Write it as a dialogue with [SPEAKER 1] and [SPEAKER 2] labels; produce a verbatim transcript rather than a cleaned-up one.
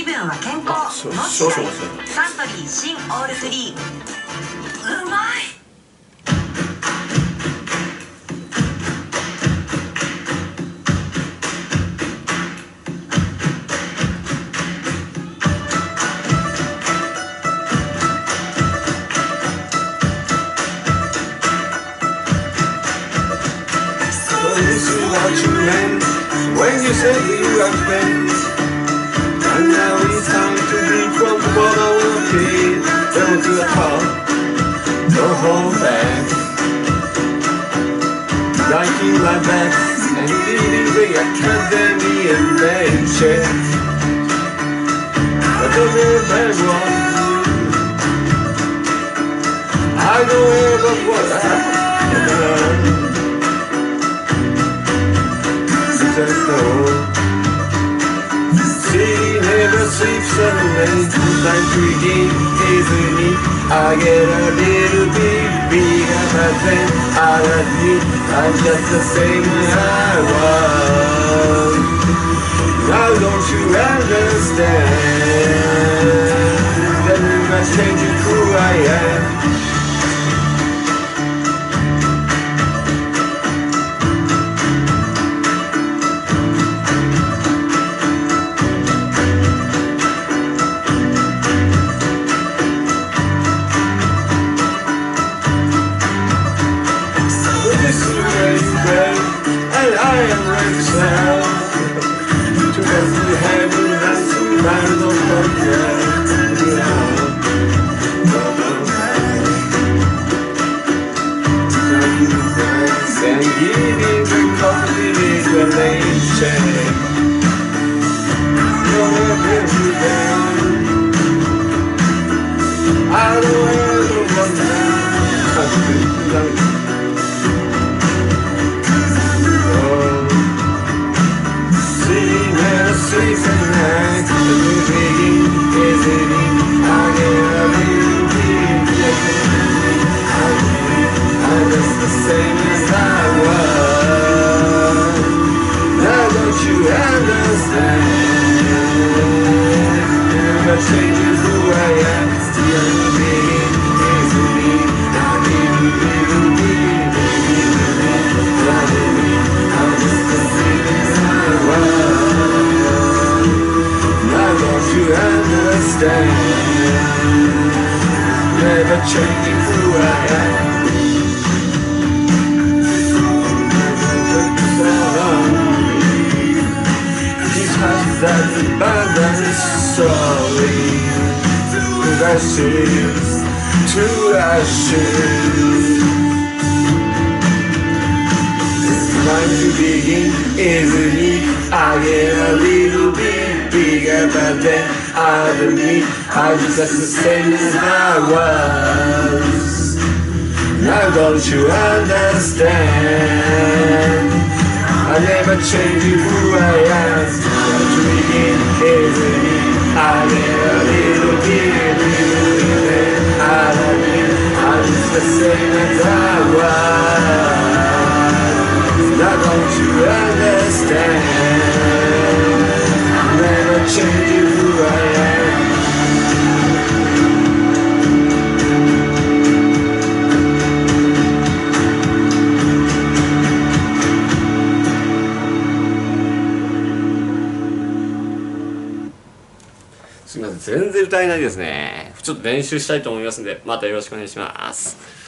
[SPEAKER 1] 分は健康の
[SPEAKER 2] 少々
[SPEAKER 1] 違い。サントリー新オールフリー、うまい。
[SPEAKER 2] What you meant when you said you were spent, and now it's time to drink from the bottom of the pit. Down to the top, don't hold back. Writing my best and leading the academy and then check. I don't remember what I don't ever what I learned. She never sleeps at night. Time to begin easily. I get a little bit bigger, but then I admit I'm just the same as I was. Now don't you understand that you must change who I am? And I am ready to sell to go through heaven and to land on the and giving the confidence you're every down. I don't ever want to sleeps at night, the new beginning is in it. I get a little bit I'm just the same as I was. Now don't you understand? Never changes who I am. Still the new beginning is in it. I need a little bit I'm just the same as I was. You understand, never changing who I am. These hearts that abandon sorry, to ashes, to ashes. It's time to begin, isn't it? I get a little bit bigger, but then underneath I'm just the same as I was. Now don't you understand? I never change who I am. But to begin, isn't it? I get a little bit bigger, underneath I'm just the same as I was. Now don't you understand? Never change who I am.すみません、全然歌えないですね。ちょっと練習したいと思いますんで、またよろしくお願いします。